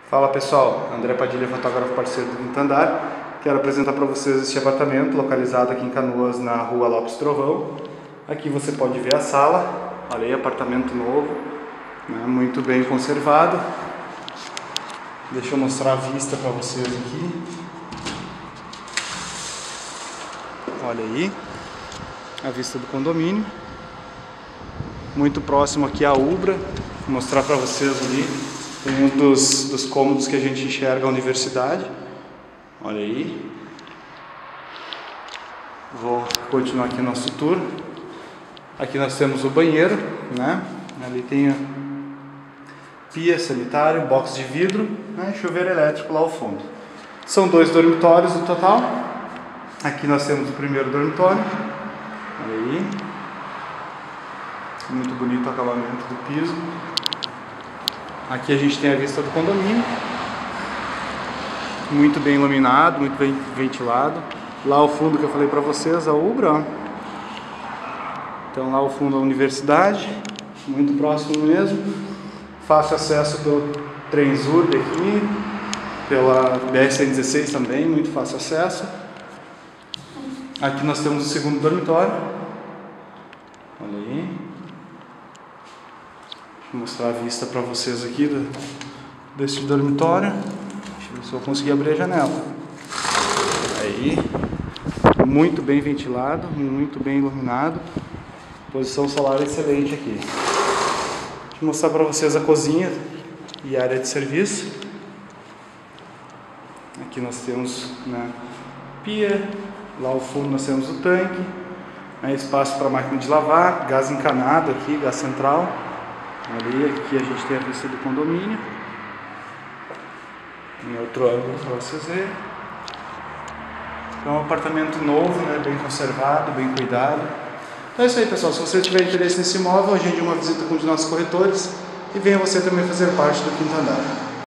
Fala pessoal, André Padilha, fotógrafo parceiro do Quinto Andar. Quero apresentar para vocês este apartamento localizado aqui em Canoas, na rua Lopes Trovão. Aqui você pode ver a sala, olha aí, apartamento novo, né, muito bem conservado. Deixa eu mostrar a vista para vocês aqui. Olha aí, a vista do condomínio. Muito próximo aqui à Ubra. Vou mostrar para vocês ali. Tem um dos cômodos que a gente enxerga a universidade. Olha aí. Vou continuar aqui nosso tour. Aqui nós temos o banheiro, né? Ali tem a pia sanitário, box de vidro, né? E chuveiro elétrico lá ao fundo. São 2 dormitórios no total. Aqui nós temos o primeiro dormitório. Olha aí. Muito bonito o acabamento do piso. Aqui a gente tem a vista do condomínio. Muito bem iluminado, muito bem ventilado. Lá ao fundo que eu falei para vocês, a Ubra, ó. Então lá ao fundo a universidade, muito próximo mesmo. Fácil acesso pelo Trenzurbe aqui, pela BR-116 também, muito fácil acesso. Aqui nós temos o segundo dormitório. Olha aí. Vou mostrar a vista para vocês aqui deste dormitório. Deixa eu ver se eu conseguir abrir a janela. Aí, muito bem ventilado, muito bem iluminado. Posição solar excelente aqui. Deixa eu mostrar para vocês a cozinha e a área de serviço. Aqui nós temos, né, pia. Lá ao fundo nós temos o tanque. Espaço para máquina de lavar, gás encanado aqui, gás central. Ali, aqui a gente tem a vista do condomínio. Em outro ângulo para vocês verem. Então é um apartamento novo, né, bem conservado, bem cuidado. Então é isso aí, pessoal. Se você tiver interesse nesse imóvel, agende uma visita com um de nossos corretores e venha você também fazer parte do Quinto Andar.